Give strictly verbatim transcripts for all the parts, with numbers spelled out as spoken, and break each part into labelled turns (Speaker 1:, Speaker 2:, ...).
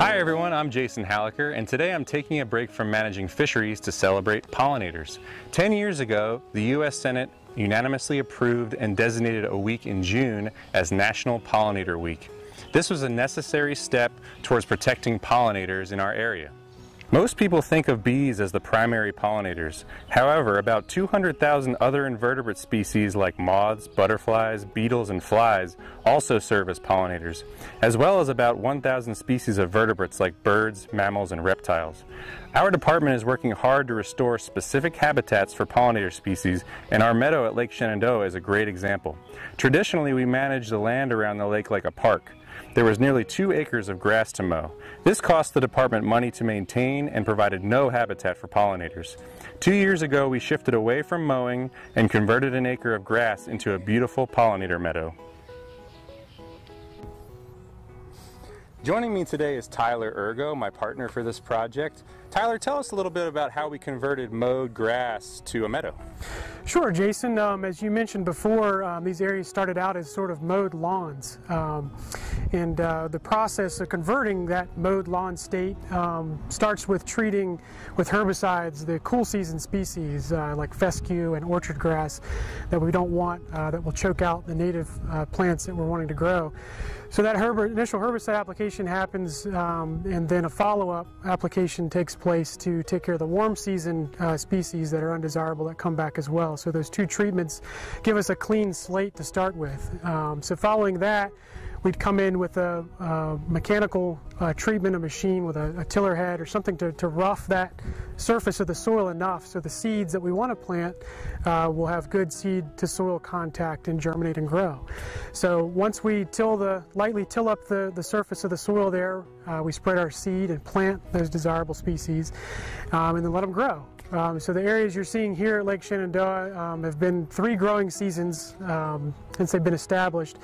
Speaker 1: Hi everyone, I'm Jason Hallaker, and today I'm taking a break from managing fisheries to celebrate pollinators. Ten years ago, the U S Senate unanimously approved and designated a week in June as National Pollinator Week. This was a necessary step towards protecting pollinators in our area. Most people think of bees as the primary pollinators. However, about two hundred thousand other invertebrate species like moths, butterflies, beetles, and flies also serve as pollinators, as well as about one thousand species of vertebrates like birds, mammals, and reptiles. Our department is working hard to restore specific habitats for pollinator species, and our meadow at Lake Shenandoah is a great example. Traditionally, we manage the land around the lake like a park. There was nearly two acres of grass to mow. This cost the department money to maintain and provided no habitat for pollinators. Two years ago, we shifted away from mowing and converted an acre of grass into a beautiful pollinator meadow. Joining me today is Tyler Ergo, my partner for this project. Tyler, tell us a little bit about how we converted mowed grass to a meadow.
Speaker 2: Sure, Jason. Um, as you mentioned before, um, these areas started out as sort of mowed lawns. Um, and uh, the process of converting that mowed lawn state um, starts with treating with herbicides the cool season species uh, like fescue and orchard grass that we don't want, uh, that will choke out the native uh, plants that we're wanting to grow. So that herb initial herbicide application happens, um, and then a follow-up application takes place to take care of the warm season uh, species that are undesirable that come back as well. So those two treatments give us a clean slate to start with. Um, so following that, we'd come in with a, a mechanical uh, treatment, a machine with a, a tiller head or something to, to rough that surface of the soil enough so the seeds that we want to plant uh, will have good seed to soil contact and germinate and grow. So once we till the, lightly till up the, the surface of the soil there, uh, we spread our seed and plant those desirable species um, and then let them grow. Um, so the areas you're seeing here at Lake Shenandoah um, have been three growing seasons um, since they've been established.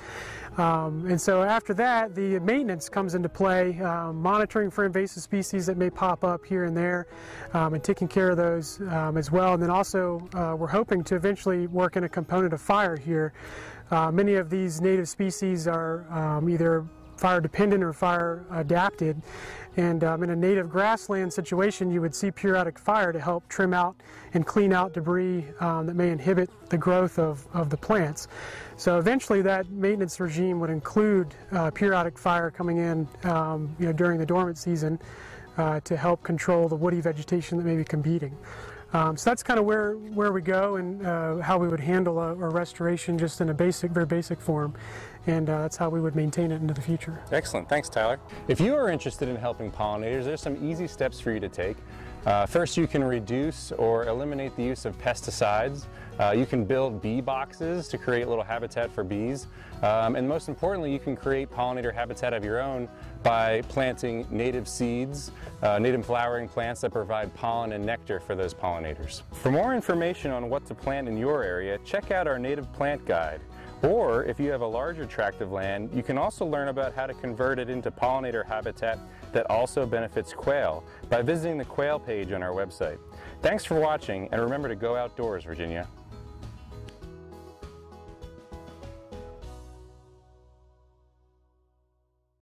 Speaker 2: Um, and so after that, the maintenance comes into play, um, monitoring for invasive species that may pop up here and there, um, and taking care of those um, as well. And then also, uh, we're hoping to eventually work in a component of fire here. Uh, many of these native species are um, either fire dependent or fire adapted, and um, in a native grassland situation you would see periodic fire to help trim out and clean out debris um, that may inhibit the growth of, of the plants. So eventually that maintenance regime would include uh, periodic fire coming in um, you know, during the dormant season uh, to help control the woody vegetation that may be competing. Um, so that's kind of where, where we go and uh, how we would handle a, a restoration just in a basic, very basic form. And uh, that's how we would maintain it into the future.
Speaker 1: Excellent. Thanks, Tyler. If you are interested in helping pollinators, there's some easy steps for you to take. Uh, first, you can reduce or eliminate the use of pesticides. Uh, you can build bee boxes to create a little habitat for bees. Um, and most importantly, you can create pollinator habitat of your own by planting native seeds, uh, native flowering plants that provide pollen and nectar for those pollinators. For more information on what to plant in your area, check out our native plant guide. Or if you have a larger tract of land, you can also learn about how to convert it into pollinator habitat that also benefits quail by visiting the quail page on our website. Thanks for watching, and remember to go outdoors, Virginia.